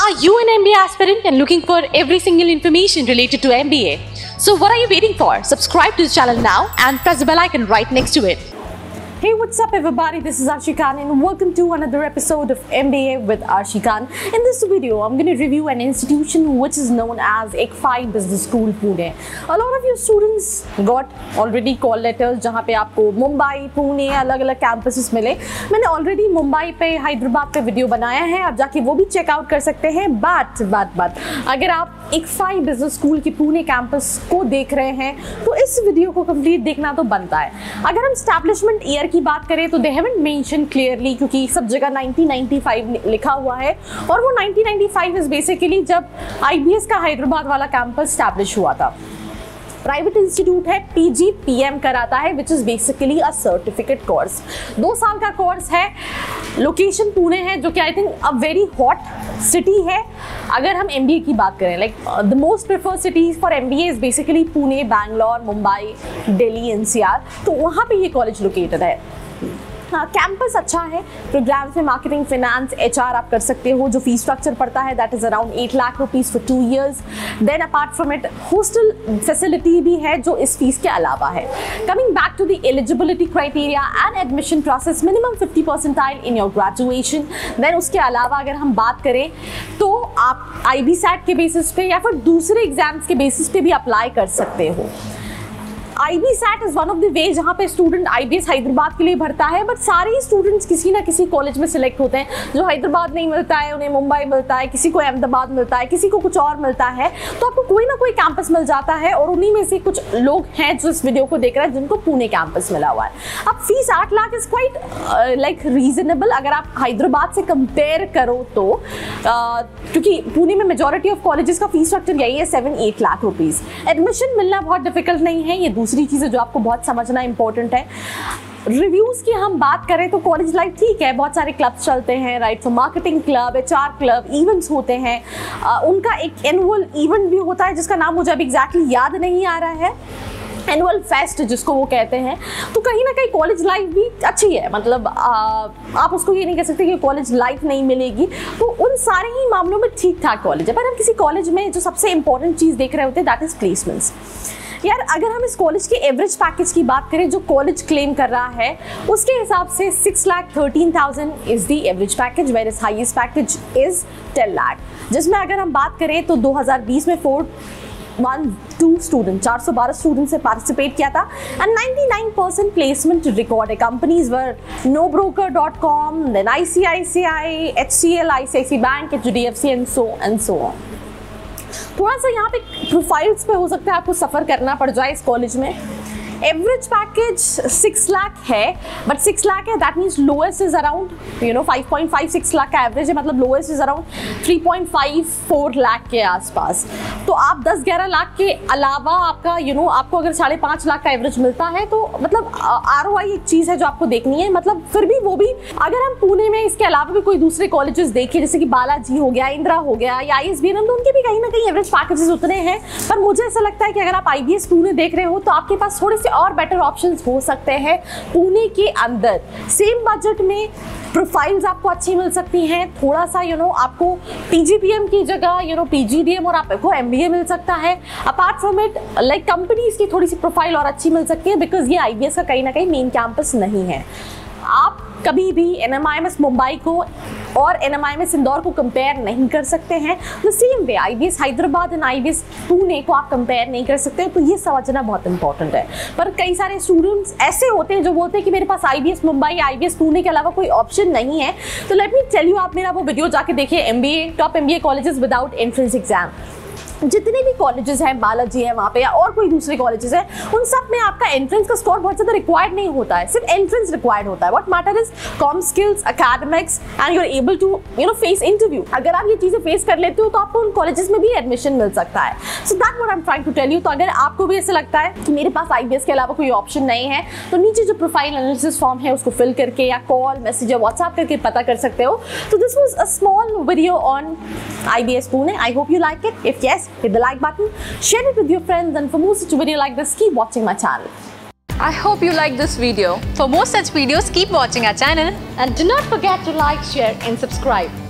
Are you an MBA aspirant and looking for every single information related to MBA? So what are you waiting for? Subscribe to the channel now and press the bell icon right next to it. Hey, what's up everybody? This is Arshi Khan and welcome to another episode of MBA with Arshi Khan. In this video, I'm going to review an institution which is known as ICFI Business School, Pune. A lot of your students got already call letters जहाँ पे आपको मुंबई, पुणे अलग-अलग campuses मिले. मैंने already Mumbai पे, हैदराबाद पे video बनाया है. आप जाके वो भी चेक आउट कर सकते हैं. But अगर आप ICFI Business School की पुणे कैंपस को देख रहे हैं तो इस वीडियो को कंप्लीट देखना तो बनता है. अगर हम एस्टैब्लिशमेंट ईयर की बात करें तो दे हैवंट मेंशन क्लियरली क्योंकि सब जगह 1995 लिखा हुआ है और वो 1995 इज बेसिकली जब IBS का हैदराबाद वाला कैंपस स्टैब्लिश हुआ था. प्राइवेट इंस्टीट्यूट है, PGPM कराता है which is basically a certificate course. 2 साल का कोर्स है. लोकेशन पुणे है जो कि I think a very hot city है. अगर हम MBA की बात करें like the most preferred cities for MBA is basically Pune, Bangalore, Mumbai, Delhi, NCR. तो वहाँ पे ये कॉलेज लोकेटेड है. कैंपस अच्छा है. प्रोग्राम्स में मार्केटिंग, फाइनेंस, HR आप कर सकते हो. जो फीस स्ट्रक्चर पड़ता है that is around 8 lakh rupees for 2 years. Then apart from it hostel facility भी है जो इस फीस के अलावा है. Coming back to the eligibility criteria and admission process, minimum 50 percentile in your graduation. Then उसके अलावा अगर हम बात करें तो आप IB-SAT के बेसिस पे या फिर दूसरे एग्जाम्स के बेसिस पे भी अप्लाई कर सकते हो. IB-SAT is one of the way जहाँ पे स्टूडेंट IBS हैदराबाद के लिए भरता है. बट सारे ही स्टूडेंट्स किसी ना किसी कॉलेज में सिलेक्ट होते हैं. जो हैदराबाद नहीं मिलता है उन्हें मुंबई मिलता है, किसी को अहमदाबाद मिलता है, किसी को कुछ और मिलता है. तो आपको कोई ना कोई कैंपस मिल जाता है और उन्हीं में से कुछ लोग हैं जो इस वीडियो को देख रहे हैं जिनको पुणे कैंपस मिला हुआ है. अब fees 8 lakh is quite like reasonable अगर आप हैदराबाद से कंपेयर करो तो, क्योंकि पुणे में मेजोरिटी ऑफ कॉलेजेस का फीस स्ट्रक्चर यही है 7-8 लाख रुपीज. एडमिशन मिलना बहुत डिफिकल्ट नहीं है. ये दूसरी चीज़ है जो आपको बहुत समझना इंपॉर्टेंट है. रिव्यूज की हम बात करें तो कॉलेज लाइफ ठीक है. बहुत सारे क्लब्स चलते हैं राइट. तो marketing club, HR club, events होते हैं. उनका एक एनुअल इवेंट भी होता है जिसका नाम मुझे अभी एग्जैक्टली याद नहीं आ रहा है, एनुअल फेस्ट जिसको वो कहते हैं. तो कहीं ना कहीं कॉलेज लाइफ भी अच्छी है. मतलब आप उसको ये नहीं कह सकते कि कॉलेज लाइफ नहीं मिलेगी. तो उन सारे ही मामलों में ठीक ठाक कॉलेज है. पर हम किसी कॉलेज में जो सबसे इंपॉर्टेंट चीज़ देख रहे होते हैं दैट इज प्लेसमेंट्स. यार अगर हम इस कॉलेज के एवरेज पैकेज की बात करें जो कॉलेज क्लेम कर रहा है उसके हिसाब से 6,13,000 is the average package, where is highest package is 10 lakh. जिसमें अगर हम बात करें तो 2020 में 412 स्टूडेंट 412 स्टूडेंट से पार्टिसिपेट किया था एंड 99% प्लेसमेंट रिकॉर्ड है. Companies were nobroker.com, then ICICI, HCL, ICICI bank, HDFC and so on. थोड़ा सा यहाँ पे प्रोफाइल्स पे हो सकता है आपको सफ़र करना पड़ जाए इस कॉलेज में. एवरेज पैकेज 6 लाख है बट 6 लाख है that means lowest is around 5.56 lakh का एवरेज है. मतलब लोएस्ट इज अराउंड 3.54 लाख के आसपास. तो आप 10-11 लाख के अलावा आपका आपको अगर 5.5 लाख का एवरेज मिलता है तो मतलब ROI एक चीज़ है जो आपको देखनी है. मतलब फिर भी वो भी अगर हम पुणे में इसके अलावा भी कोई दूसरे कॉलेजेस देखें जैसे कि बालाजी हो गया, इंदिरा हो गया या ISBN, तो उनके भी कहीं ना कहीं एवरेज पैकेजेस उतने हैं. पर मुझे ऐसा लगता है कि अगर आप IBS पुणे देख रहे हो तो आपके पास थोड़े और बेटर ऑप्शंस हो सकते हैं पुणे के अंदर. सेम बजट में प्रोफाइल्स आपको अच्छी मिल सकती हैं. थोड़ा सा आपको PGPM की जगह PGDM और आपको MBA मिल सकता है. Apart from it like companies की थोड़ी सी प्रोफाइल और अच्छी मिल सकती है बिकॉज ये IBS का कहीं ना कहीं मेन कैंपस नहीं है. आप कभी भी NMIMS मुंबई को और NMIMS इंदौर को कंपेयर नहीं कर सकते हैं. The same way IBS Hyderabad and IBS Pune को आप कंपेयर नहीं कर सकते. तो ये समझना बहुत इंपॉर्टेंट है. पर कई सारे स्टूडेंट्स ऐसे होते हैं जो बोलते हैं कि मेरे पास IBS मुंबई, IBS पुणे के अलावा कोई ऑप्शन नहीं है. तो लेट मी टेल यू, आप मेरा वो वीडियो जाके देखिए MBA top MBA colleges without entrance exam. जितने भी कॉलेजेस हैं, बालाजी है वहाँ पे या और कोई दूसरे कॉलेजेस हैं, उन सब में आपका एंट्रेंस का स्कोर बहुत ज़्यादा रिक्वायर्ड नहीं होता है. सिर्फ एंट्रेंस रिक्वायर्ड होता है. What matter is comm skills, academics and you are able to face interview. अगर आप ये चीज़ें फेस कर लेते हो तो आपको उन कॉलेजेस में भी एडमिशन मिल सकता है. So that what I am trying to tell you. तो अगर आपको भी ऐसा लगता है कि मेरे पास IBS के अलावा कोई ऑप्शन नहीं है तो नीचे जो प्रोफाइल एनालिसिस फॉर्म है उसको फिल करके या कॉल, मैसेज या व्हाट्सएप करके पता कर सकते हो. तो this was a small video on IBS Pune. I hope you like it. If yes, hit the like button, share it with your friends, and for more such video like this, keep watching my channel. I hope you like this video. For more such videos, keep watching our channel. And do not forget to like, share and subscribe.